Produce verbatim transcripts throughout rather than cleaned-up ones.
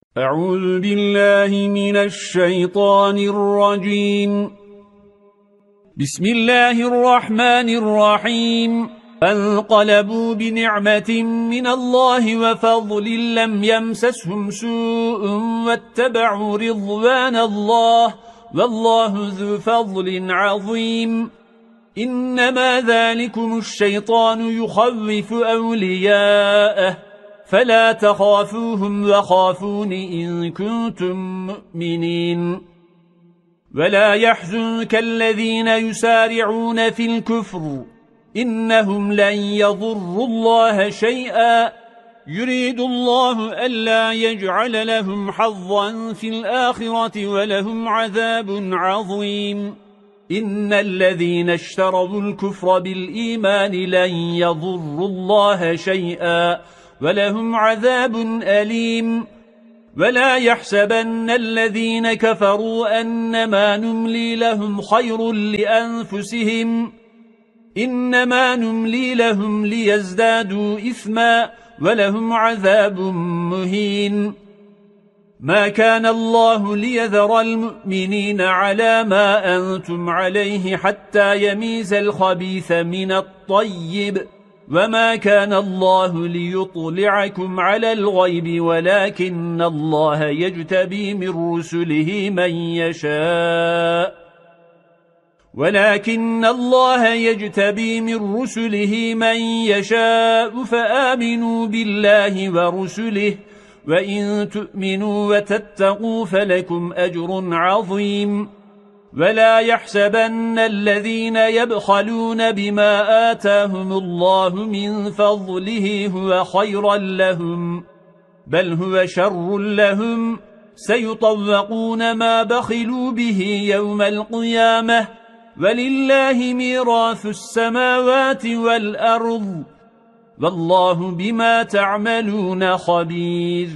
أعوذ بالله من الشيطان الرجيم. بسم الله الرحمن الرحيم. فانقلبوا بنعمة من الله وفضل لم يمسسهم سوء واتبعوا رضوان الله والله ذو فضل عظيم. إنما ذلكم الشيطان يخوف أولياءه فلا تخافوهم وخافون إن كنتم مؤمنين. ولا يحزنك الذين يسارعون في الكفر إنهم لن يضروا الله شيئا يريد الله ألا يجعل لهم حظا في الآخرة ولهم عذاب عظيم. إن الذين اشتروا الكفر بالإيمان لن يضروا الله شيئا ولهم عذاب أليم. ولا يحسبن الذين كفروا أنما نملي لهم خير لأنفسهم إنما نملي لهم ليزدادوا إثما ولهم عذاب مهين. ما كان الله ليذر المؤمنين على ما أنتم عليه حتى يميز الخبيث من الطيب وما كان الله ليطلعكم على الغيب ولكن الله يجتبي من رسله من يشاء ولكن الله يجتبي من رسله من يشاء فآمنوا بالله ورسله وإن تؤمنوا وتتقوا فلكم أجر عظيم. ولا يحسبن الذين يبخلون بما آتاهم الله من فضله هو خيرا لهم بل هو شر لهم سيطوقون ما بخلوا به يوم القيامة ولله ميراث السماوات والأرض والله بما تعملون خبير.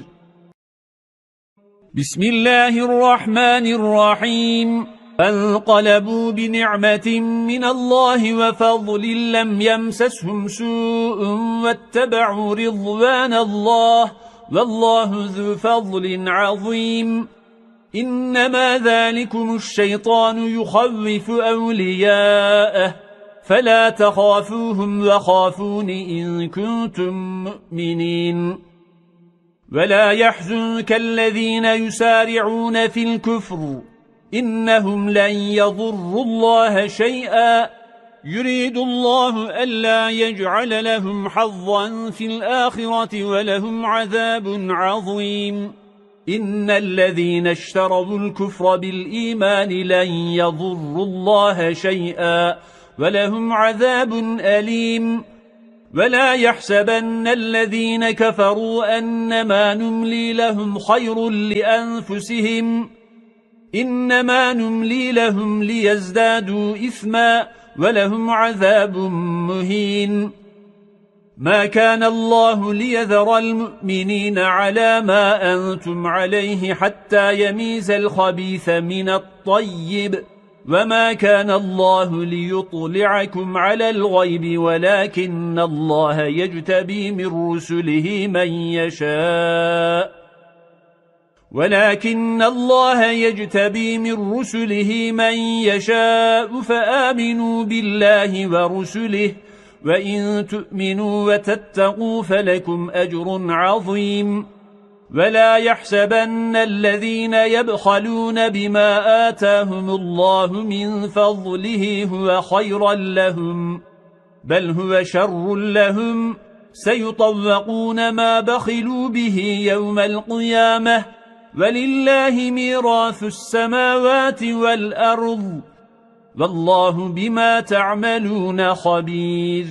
بسم الله الرحمن الرحيم. فانقلبوا بنعمة من الله وفضل لم يمسسهم سوء واتبعوا رضوان الله والله ذو فضل عظيم. إنما ذلكم الشيطان يخوف أولياءه فلا تخافوهم وخافون إن كنتم مؤمنين. ولا يحزنك الذين يسارعون في الكفر إنهم لن يضروا الله شيئا يريد الله ألا يجعل لهم حظا في الآخرة ولهم عذاب عظيم. إن الذين اشتروا الكفر بالإيمان لن يضروا الله شيئا ولهم عذاب أليم. ولا يحسبن الذين كفروا أنما نملي لهم خير لأنفسهم إنما نملي لهم ليزدادوا إثما ولهم عذاب مهين. ما كان الله ليذر المؤمنين على ما أنتم عليه حتى يميز الخبيث من الطيب وما كان الله ليطلعكم على الغيب ولكن الله يجتبي من رسله من يشاء ولكن الله يجتبي من رسله من يشاء فآمنوا بالله ورسله وإن تؤمنوا وتتقوا فلكم أجر عظيم. ولا يحسبن الذين يبخلون بما آتاهم الله من فضله هو خيرا لهم بل هو شر لهم سيطوقون ما بخلوا به يوم القيامة ولله ميراث السماوات والأرض والله بما تعملون خبير.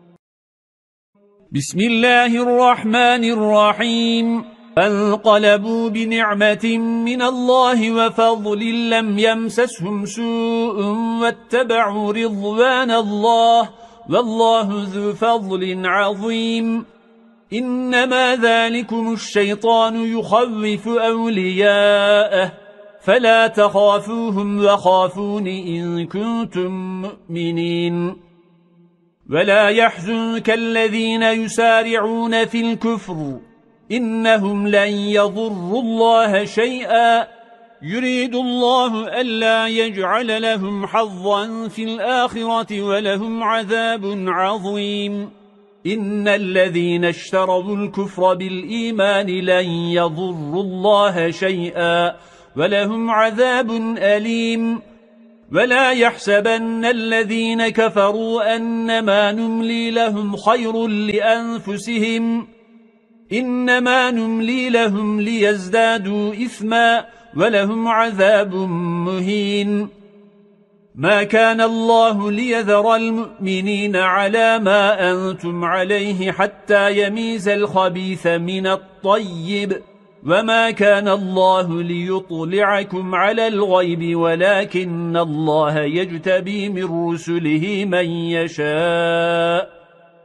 بسم الله الرحمن الرحيم. فانقلبوا بنعمة من الله وفضل لم يمسسهم سوء واتبعوا رضوان الله والله ذو فضل عظيم. إنما ذلكم الشيطان يخوف أولياءه فلا تخافوهم وخافون إن كنتم مؤمنين. ولا يحزنك الذين يسارعون في الكفر إنهم لن يضروا الله شيئا يريد الله ألا يجعل لهم حظا في الآخرة ولهم عذاب عظيم إن الذين اشتروا الكفر بالإيمان لن يضروا الله شيئا ولهم عذاب أليم ولا يحسبن الذين كفروا أنما نملي لهم خير لأنفسهم إنما نملي لهم ليزدادوا إثما ولهم عذاب مهين ما كان الله ليذر المؤمنين على ما أنتم عليه حتى يميز الخبيث من الطيب وما كان الله ليطلعكم على الغيب ولكن الله يجتبي من رسله من يشاء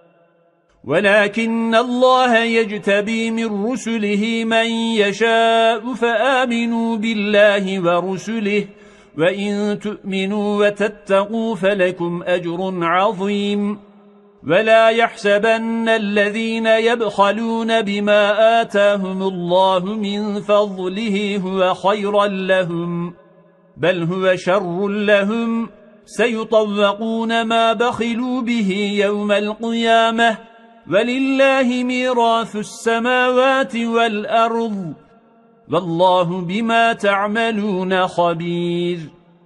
ولكن الله يجتبي من رسله من يشاء فآمنوا بالله ورسله وإن تؤمنوا وتتقوا فلكم أجر عظيم ولا يحسبن الذين يبخلون بما آتاهم الله من فضله هو خيرا لهم بل هو شر لهم سيطوقون ما بخلوا به يوم القيامة ولله ميراث السماوات والأرض والله بما تعملون خبير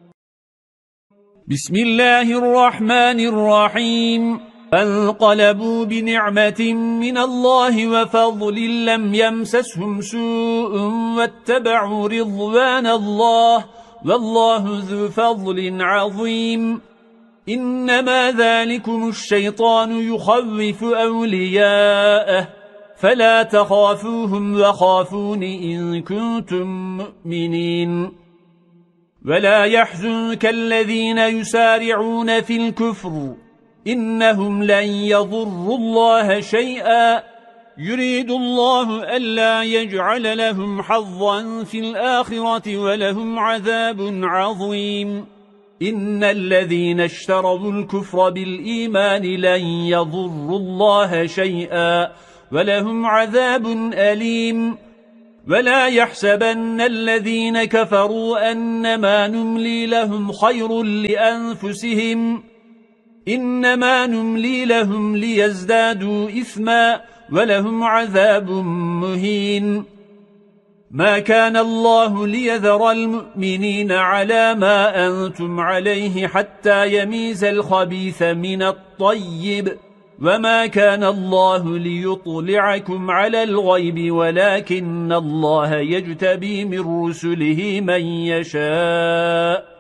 بسم الله الرحمن الرحيم فانقلبوا بنعمة من الله وفضل لم يمسسهم سوء واتبعوا رضوان الله والله ذو فضل عظيم إنما ذلكم الشيطان يخوف أولياءه فلا تخافوهم وخافون إن كنتم مؤمنين ولا يحزنك الذين يسارعون في الكفر إنهم لن يضروا الله شيئا يريد الله ألا يجعل لهم حظا في الآخرة ولهم عذاب عظيم إن الذين اشتروا الكفر بالإيمان لن يضروا الله شيئا ولهم عذاب أليم ولا يحسبن الذين كفروا أنما نملي لهم خير لأنفسهم إنما نملي لهم ليزدادوا إثما ولهم عذاب مهين ما كان الله ليذر المؤمنين على ما أنتم عليه حتى يميز الخبيث من الطيب وما كان الله ليطلعكم على الغيب ولكن الله يجتبي من رسله من يشاء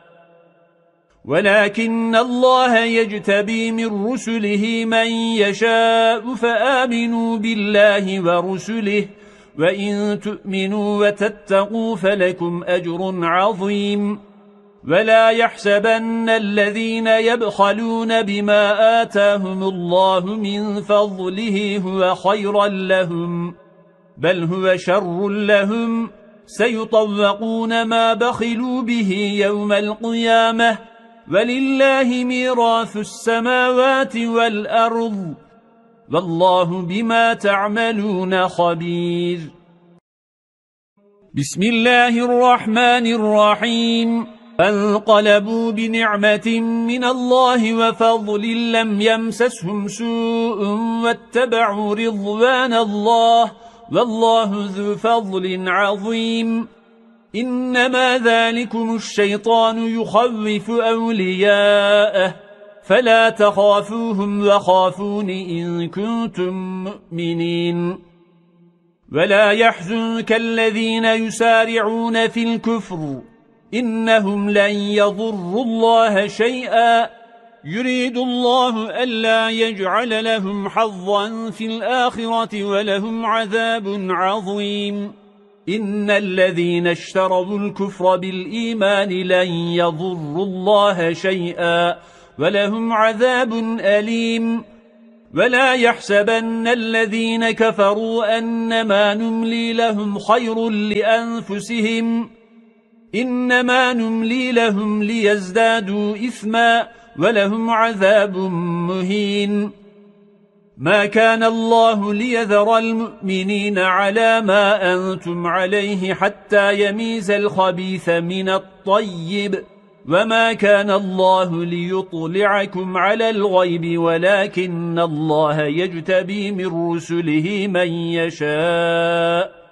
ولكن الله يجتبي من رسله من يشاء فآمنوا بالله ورسله وإن تؤمنوا وتتقوا فلكم أجر عظيم ولا يحسبن الذين يبخلون بما آتاهم الله من فضله هو خيرا لهم بل هو شر لهم سيطوقون ما بخلوا به يوم القيامة ولله ميراث السماوات والأرض والله بما تعملون خبير بسم الله الرحمن الرحيم فانقلبوا بنعمة من الله وفضل لم يمسسهم سوء واتبعوا رضوان الله والله ذو فضل عظيم إنما ذلكم الشيطان يخوف أولياءه فلا تخافوهم وخافون إن كنتم مؤمنين ولا يحزنك الذين يسارعون في الكفر إنهم لن يضروا الله شيئا يريد الله ألا يجعل لهم حظا في الآخرة ولهم عذاب عظيم إن الذين اشتروا الكفر بالإيمان لن يضروا الله شيئا ولهم عذاب أليم ولا يحسبن الذين كفروا أنما نملي لهم خير لأنفسهم إنما نملي لهم ليزدادوا إثما ولهم عذاب مهين ما كان الله ليذر المؤمنين على ما أنتم عليه حتى يميز الخبيث من الطيب، وما كان الله ليطلعكم على الغيب ولكن الله يجتبي من رسله من يشاء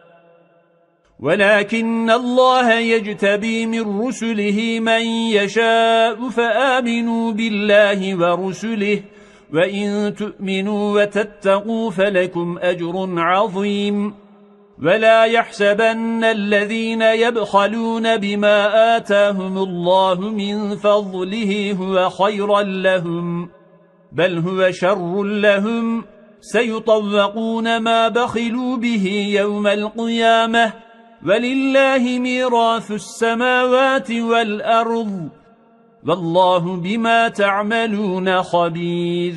ولكن الله يجتبي من رسله من يشاء فآمنوا بالله ورسله وإن تؤمنوا وتتقوا فلكم أجر عظيم. ولا يحسبن الذين يبخلون بما آتاهم الله من فضله هو خيرا لهم، بل هو شر لهم، سيطوقون ما بخلوا به يوم القيامة، ولله ميراث السماوات والأرض، والله بما تعملون خبير.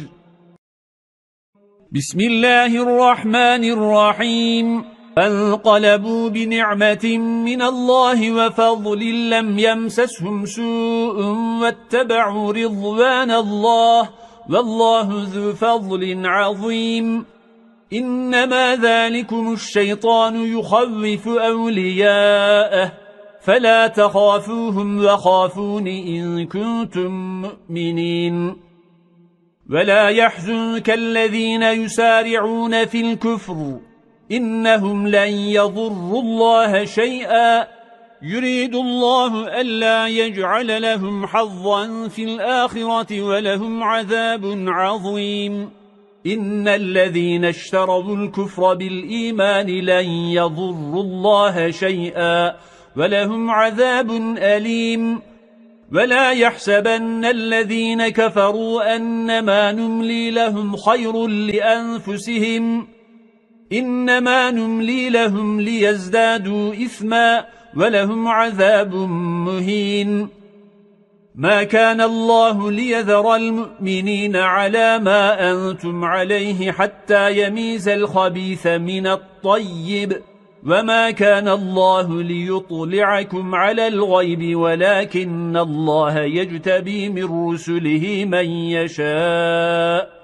بسم الله الرحمن الرحيم. فانقلبوا بنعمة من الله وفضل لم يمسسهم سوء واتبعوا رضوان الله، والله ذو فضل عظيم. إنما ذلكم الشيطان يخوف أولياءه، فلا تخافوهم وخافون إن كنتم مؤمنين. ولا يحزنك الذين يسارعون في الكفر، إنهم لن يضروا الله شيئا، يريد الله ألا يجعل لهم حظا في الآخرة ولهم عذاب عظيم. إن الذين اشتروا الكفر بالإيمان لن يضروا الله شيئا ولهم عذاب أليم. ولا يحسبن الذين كفروا أنما نملي لهم خير لأنفسهم، إنما نملي لهم ليزدادوا إثما ولهم عذاب مهين. ما كان الله ليذر المؤمنين على ما أنتم عليه حتى يميز الخبيث من الطيب، وما كان الله ليطلعكم على الغيب ولكن الله يجتبي من رسله من يشاء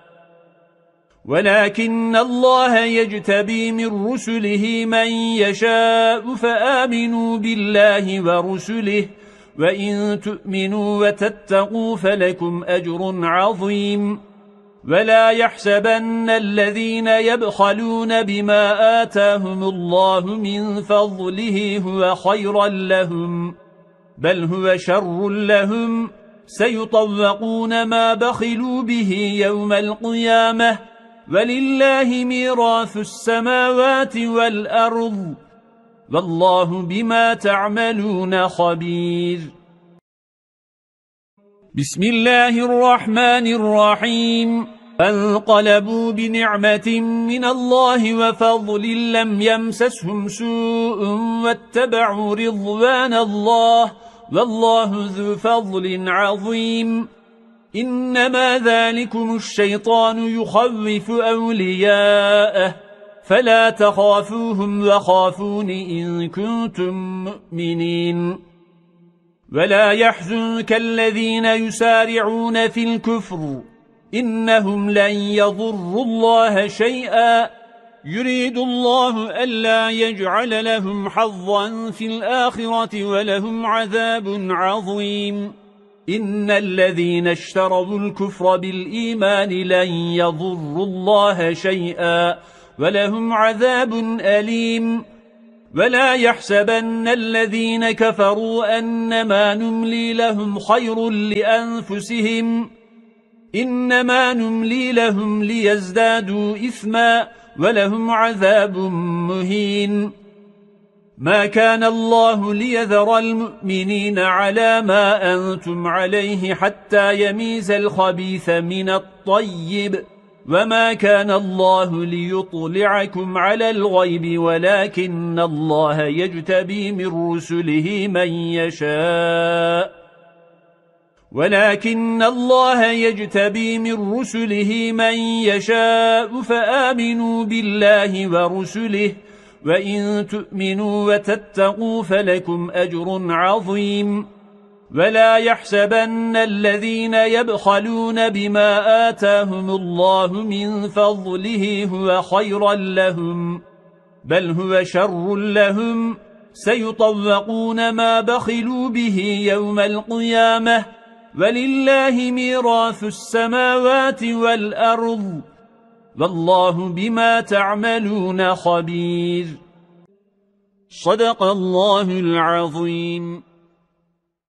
ولكن الله يجتبي من رسله من يشاء فآمنوا بالله ورسله وإن تؤمنوا وتتقوا فلكم أجر عظيم. ولا يحسبن الذين يبخلون بما آتاهم الله من فضله هو خيرا لهم، بل هو شر لهم، سيطوقون ما بخلوا به يوم القيامة، ولله ميراث السماوات والأرض، والله بما تعملون خبير. بسم الله الرحمن الرحيم. فانقلبوا بنعمة من الله وفضل لم يمسسهم سوء واتبعوا رضوان الله، والله ذو فضل عظيم. إنما ذلكم الشيطان يخوف أولياءه، فلا تخافوهم وخافون إن كنتم مؤمنين. ولا يحزنك الذين يسارعون في الكفر، إنهم لن يضروا الله شيئا، يريد الله ألا يجعل لهم حظا في الآخرة ولهم عذاب عظيم. إن الذين اشتروا الكفر بالإيمان لن يضروا الله شيئا ولهم عذاب أليم. ولا يحسبن الذين كفروا أنما نملي لهم خير لأنفسهم، إنما نملي لهم ليزدادوا إثما ولهم عذاب مهين. ما كان الله ليذر المؤمنين على ما أنتم عليه حتى يميز الخبيث من الطيب، وما كان الله ليطلعكم على الغيب ولكن الله يجتبي من رسله من يشاء ولكن الله يجتبي من رسله من يشاء فآمنوا بالله ورسله وإن تؤمنوا وتتقوا فلكم أجر عظيم. ولا يحسبن الذين يبخلون بما آتاهم الله من فضله هو خيرا لهم بل هو شر لهم سيطوقون ما بخلوا به يوم القيامة ولله ميراث السماوات والأرض والله بما تعملون خبير. صدق الله العظيم.